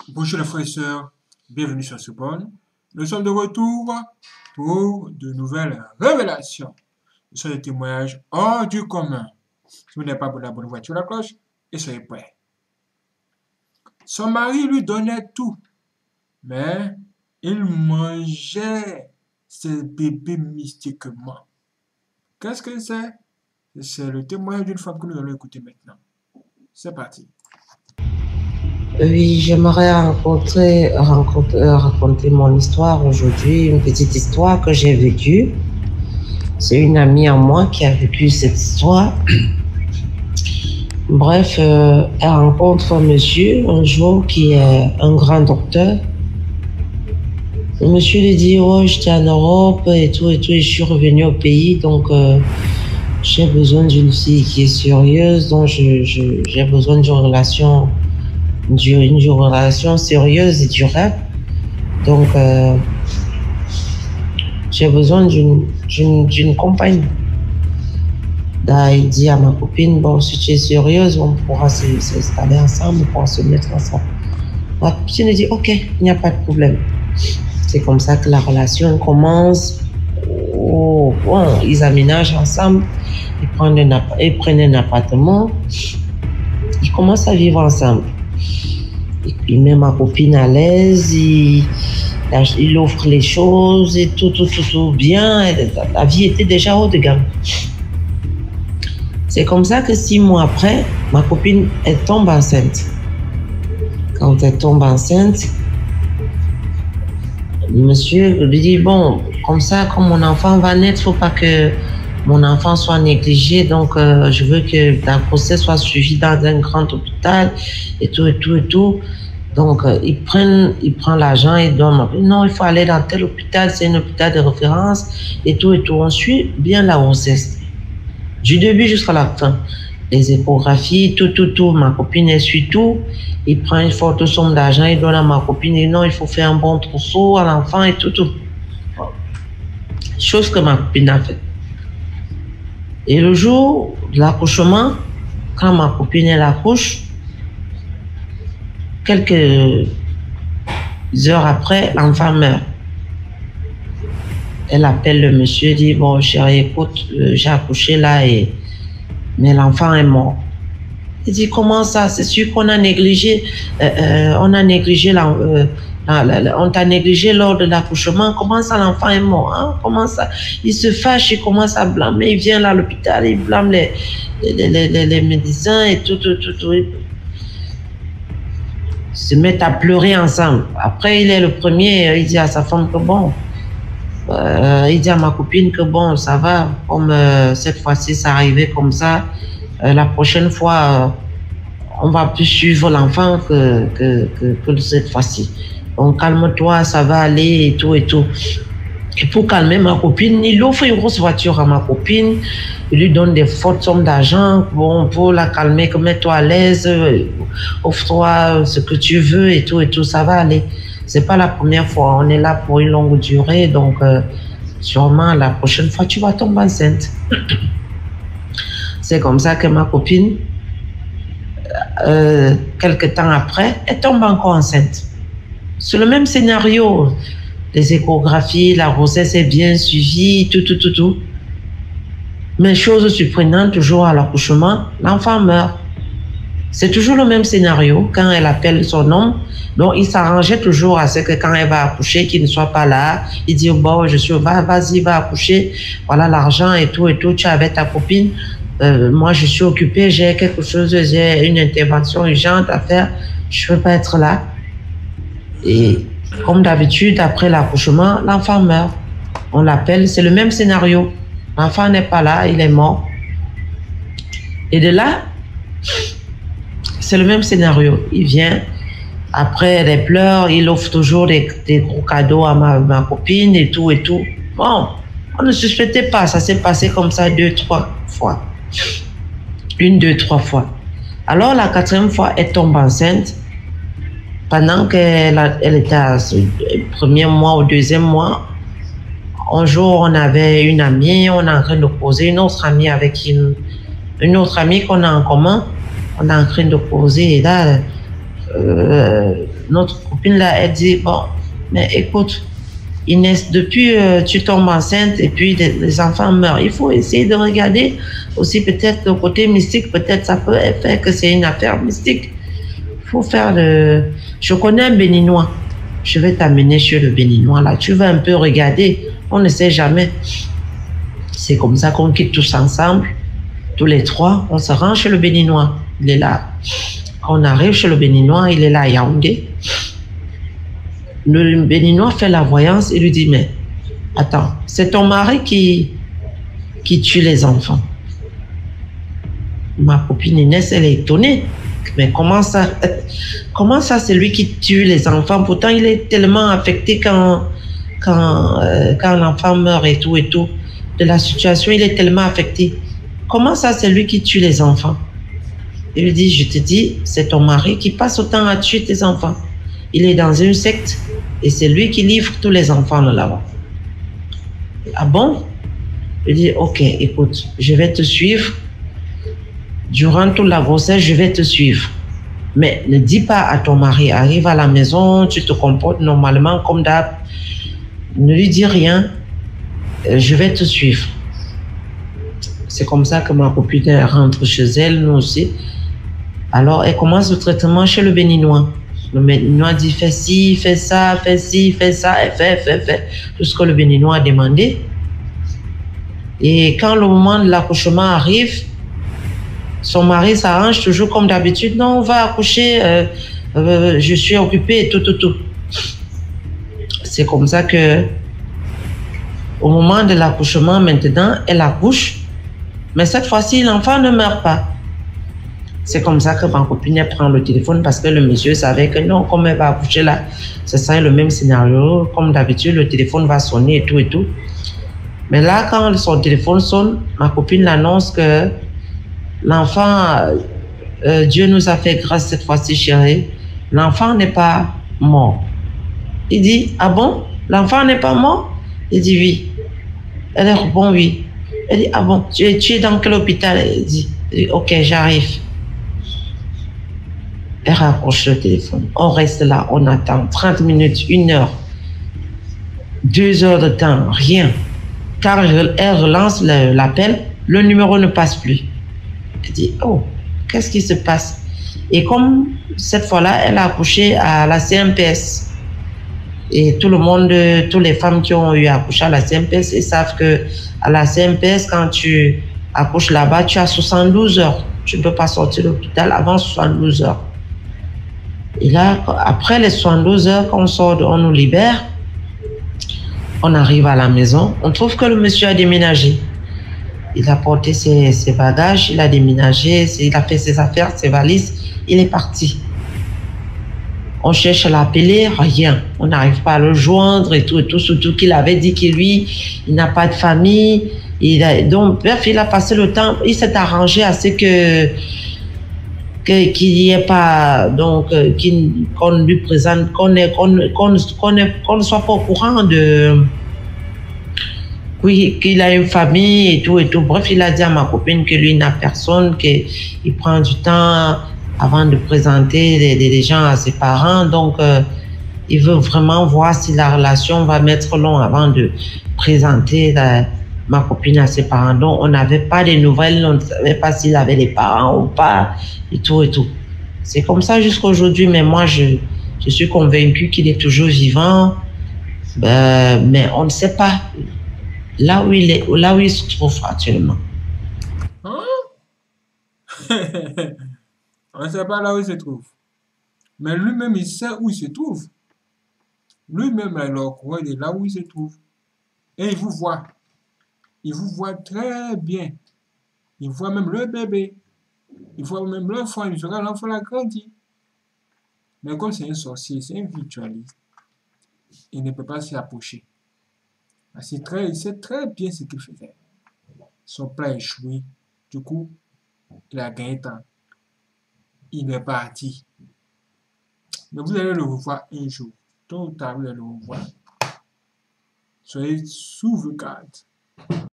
Bonjour les frères et sœurs, bienvenue sur ce bon. Nous sommes de retour pour de nouvelles révélations. Ce sont des témoignages hors du commun. Si vous n'êtes pas abonné, abonnez-vous sur la cloche et soyez prêts. Son mari lui donnait tout, mais il mangeait ses bébés mystiquement. Qu'est-ce que c'est? C'est le témoignage d'une femme que nous allons écouter maintenant. C'est parti. Oui, j'aimerais raconter mon histoire aujourd'hui, une petite histoire que j'ai vécue. C'est une amie à moi qui a vécu cette histoire. Bref, elle rencontre un monsieur un jour qui est un grand docteur. Le monsieur lui dit, oh, j'étais en Europe et tout, et je suis revenu au pays, donc j'ai besoin d'une fille qui est sérieuse, donc j'ai besoin d'une relation sérieuse et durable. Donc, j'ai besoin d'une compagne. Là, il dit à ma copine, bon, si tu es sérieuse, on pourra s'installer ensemble, on pourra se mettre ensemble. Ma copine dit, ok, il n'y a pas de problème. C'est comme ça que la relation commence. Oh, bon, ils aménagent ensemble, ils prennent un appartement, ils commencent à vivre ensemble. Il met ma copine à l'aise, il offre les choses et tout bien. La vie était déjà haut de gamme. C'est comme ça que 6 mois après, ma copine, elle tombe enceinte. Quand elle tombe enceinte, le monsieur lui dit, bon, comme ça, comme mon enfant va naître, il ne faut pas que mon enfant soit négligé, donc je veux que la grossesse soit suivie dans un grand hôpital et tout. Donc il prend l'argent et donne. Non, il faut aller dans tel hôpital, c'est un hôpital de référence et tout. On suit bien la grossesse. Du début jusqu'à la fin. Les échographies, tout. Ma copine, elle suit tout. Il prend une forte somme d'argent, il donne à ma copine. Et non, il faut faire un bon trousseau à l'enfant et tout. Chose que ma copine a fait. Et le jour de l'accouchement, quand ma copine elle accouche, quelques heures après, l'enfant meurt. Elle appelle le monsieur, dit, bon chérie, écoute, j'ai accouché là, mais l'enfant est mort. Il dit, comment ça? C'est sûr qu'on a négligé, on t'a négligé lors de l'accouchement. Comment ça, l'enfant est mort, hein? Comment ça? Il se fâche, il commence à blâmer. Il vient là à l'hôpital, il blâme les médecins et tout. Ils se mettent à pleurer ensemble. Après, il est le premier, il dit à sa femme que bon, il dit à ma copine que bon, ça va, comme cette fois-ci, ça arrivait comme ça. La prochaine fois, on va plus suivre l'enfant que cette fois-ci. Donc, calme-toi, ça va aller et tout. Et pour calmer ma copine, il offre une grosse voiture à ma copine. Il lui donne des fortes sommes d'argent pour la calmer, que mets-toi à l'aise, offre-toi ce que tu veux et tout, ça va aller. C'est pas la première fois, on est là pour une longue durée, donc sûrement la prochaine fois, tu vas tomber enceinte. C'est comme ça que ma copine, quelques temps après, elle tombe encore enceinte. C'est le même scénario. Les échographies, la grossesse est bien suivie, tout. Mais chose surprenante, toujours à l'accouchement, l'enfant meurt. C'est toujours le même scénario. Quand elle appelle son homme, donc il s'arrangeait toujours à ce que quand elle va accoucher, qu'il ne soit pas là. Il dit, bon, vas-y, va accoucher. Voilà l'argent et tout. Tu es avec ta copine. Moi, je suis occupée, j'ai quelque chose, j'ai une intervention urgente à faire. Je ne peux pas être là. Et comme d'habitude, après l'accouchement, l'enfant meurt. On l'appelle, c'est le même scénario. L'enfant n'est pas là, il est mort. Et de là, c'est le même scénario. Il vient, après les pleurs, il offre toujours des gros cadeaux à ma copine et tout. Bon, on ne suspectait pas, ça s'est passé comme ça 2-3 fois. 1-2-3 fois. Alors la 4e fois, elle tombe enceinte. Pendant qu'elle était au 1er mois, au 2e mois, un jour, on avait une amie, on est en train de poser, une autre amie une autre amie qu'on a en commun, on est en train de poser, et là, notre copine là, elle dit, bon, mais écoute, Inès, depuis tu tombes enceinte et puis les enfants meurent, il faut essayer de regarder aussi peut-être le côté mystique, peut-être ça peut faire que c'est une affaire mystique. Il faut faire le... Je connais un béninois, je vais t'amener chez le béninois là, tu vas un peu regarder, on ne sait jamais. C'est comme ça qu'on quitte tous ensemble, tous les trois, on se rend chez le béninois, il est là. On arrive chez le béninois, il est là à Yaoundé. Le béninois fait la voyance et lui dit, mais attends, c'est ton mari qui tue les enfants. Ma copine Inès, elle est étonnée. Mais comment ça c'est lui qui tue les enfants? Pourtant, il est tellement affecté quand l'enfant meurt et tout, de la situation, il est tellement affecté. Comment ça, c'est lui qui tue les enfants? Il lui dit, je te dis, c'est ton mari qui passe autant à tuer tes enfants. Il est dans une secte et c'est lui qui livre tous les enfants là-bas. Ah bon? Il dit, ok, écoute, je vais te suivre. Durant toute la grossesse, je vais te suivre. Mais ne dis pas à ton mari, arrive à la maison, tu te comportes normalement comme d'hab. Ne lui dis rien, je vais te suivre. C'est comme ça que ma copine rentre chez elle, nous aussi. Alors, elle commence le traitement chez le béninois. Le béninois dit, fais ci, fais ça, fais ci, fais ça, et fais. Tout ce que le béninois a demandé. Et quand le moment de l'accouchement arrive, son mari s'arrange toujours comme d'habitude. Non, on va accoucher, je suis occupée, tout. C'est comme ça que, au moment de l'accouchement, maintenant, elle accouche. Mais cette fois-ci, l'enfant ne meurt pas. C'est comme ça que ma copine elle prend le téléphone parce que le monsieur savait que non, comme elle va accoucher là, ce serait le même scénario. Comme d'habitude, le téléphone va sonner et tout. Mais là, quand son téléphone sonne, ma copine l'annonce que l'enfant, Dieu nous a fait grâce cette fois-ci, chérie. L'enfant n'est pas mort. Il dit, ah bon? L'enfant n'est pas mort? Il dit oui. Elle répond oui. Elle dit, ah bon, tu es dans quel hôpital? Elle dit, ok, j'arrive. Elle raccroche le téléphone. On reste là, on attend 30 minutes, 1 heure, 2 heures de temps, rien. Car elle relance l'appel, le numéro ne passe plus. Elle dit, oh, qu'est-ce qui se passe? Et comme cette fois-là, elle a accouché à la CMPS. Et tout le monde, toutes les femmes qui ont eu à accoucher à la CMPS, ils savent que à la CMPS, quand tu accouches là-bas, tu as 72 heures. Tu ne peux pas sortir de l'hôpital avant 72 heures. Et là, après les 72 heures qu'on sort, on nous libère. On arrive à la maison. On trouve que le monsieur a déménagé. Il a porté ses bagages, il a déménagé, il a fait ses affaires, ses valises. Il est parti. On cherche à l'appeler, rien. On n'arrive pas à le joindre et tout. Surtout qu'il avait dit que lui, il n'a pas de famille. Donc, bref, il a passé le temps. Il s'est arrangé à ce qu'il n'y ait pas, donc, qu'on lui présente, qu'on ne soit pas au courant de, oui, qu'il a une famille et tout. Bref, il a dit à ma copine que lui n'a personne, qu'il prend du temps avant de présenter des gens à ses parents. Donc, il veut vraiment voir si la relation va mettre long avant de présenter ma copine à ses parents. Donc, on n'avait pas de nouvelles, on ne savait pas s'il avait des parents ou pas, et tout. C'est comme ça jusqu'à aujourd'hui, mais moi, je suis convaincue qu'il est toujours vivant, mais on ne sait pas là où il se trouve actuellement. Hein? On ne sait pas là où il se trouve. Mais lui-même, il sait où il se trouve. Lui-même, alors, il est là où il se trouve. Et il vous voit. Il vous voit très bien. Il voit même le bébé. Il voit même l'enfant. Il verra l'enfant a grandi. Mais comme c'est un sorcier, c'est un virtualiste, il ne peut pas s'y approcher. Il sait très bien ce qu'il faisait. Son plan est échoué. Du coup, il a gagné temps. Il est parti. Mais vous allez le revoir un jour. Tôt ou tard, vous allez le revoir. Soyez sous vos gardes.